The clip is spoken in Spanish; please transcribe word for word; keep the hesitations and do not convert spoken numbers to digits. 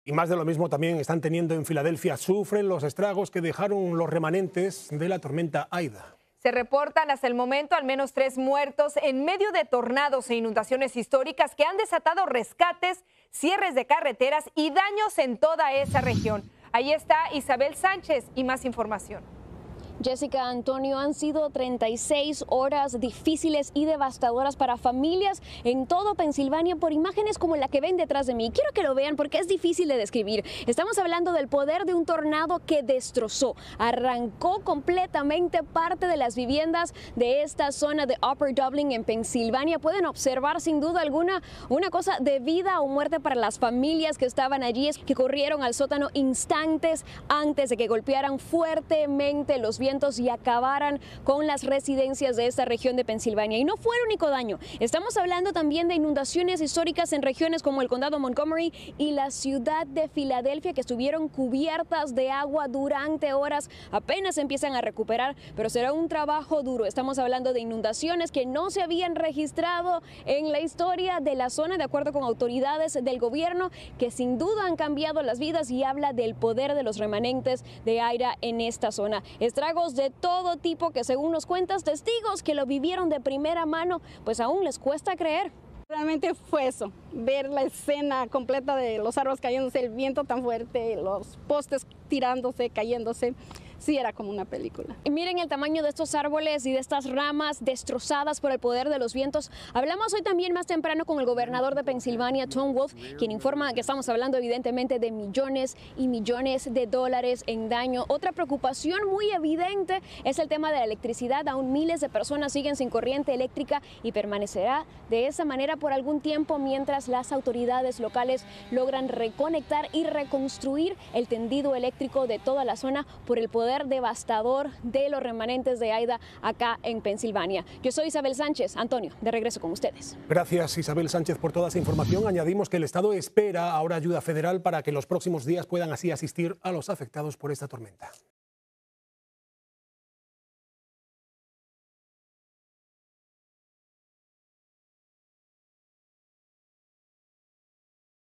Y más de lo mismo también están teniendo en Filadelfia. Sufren los estragos que dejaron los remanentes de la tormenta Aida. Se reportan hasta el momento al menos tres muertos en medio de tornados e inundaciones históricas que han desatado rescates, cierres de carreteras y daños en toda esa región. Ahí está Isabel Sánchez y más información. Jessica, Antonio, han sido treinta y seis horas difíciles y devastadoras para familias en todo Pensilvania por imágenes como la que ven detrás de mí. Quiero que lo vean porque es difícil de describir. Estamos hablando del poder de un tornado que destrozó, arrancó completamente parte de las viviendas de esta zona de Upper Dublin en Pensilvania. Pueden observar sin duda alguna una cosa de vida o muerte para las familias que estaban allí, que corrieron al sótano instantes antes de que golpearan fuertemente los vientos y acabaran con las residencias de esta región de Pensilvania. Y no fue el único daño. Estamos hablando también de inundaciones históricas en regiones como el condado Montgomery y la ciudad de Filadelfia, que estuvieron cubiertas de agua durante horas. Apenas se empiezan a recuperar, pero será un trabajo duro. Estamos hablando de inundaciones que no se habían registrado en la historia de la zona, de acuerdo con autoridades del gobierno, que sin duda han cambiado las vidas, y habla del poder de los remanentes de Aida en esta zona. Estragos de todo tipo que, según nos cuentas testigos que lo vivieron de primera mano, pues aún les cuesta creer. Realmente fue eso, ver la escena completa de los árboles cayéndose, el viento tan fuerte, los postes tirándose, cayéndose. Sí, era como una película. Y miren el tamaño de estos árboles y de estas ramas destrozadas por el poder de los vientos. Hablamos hoy también más temprano con el gobernador de Pensilvania, Tom Wolf, quien informa que estamos hablando evidentemente de millones y millones de dólares en daño. Otra preocupación muy evidente es el tema de la electricidad. Aún miles de personas siguen sin corriente eléctrica y permanecerá de esa manera por algún tiempo mientras las autoridades locales logran reconectar y reconstruir el tendido eléctrico de toda la zona por el poder devastador de los remanentes de Aida acá en Pensilvania. Yo soy Isabel Sánchez. Antonio, de regreso con ustedes. Gracias, Isabel Sánchez, por toda esa información. Añadimos que el Estado espera ahora ayuda federal para que en los próximos días puedan así asistir a los afectados por esta tormenta.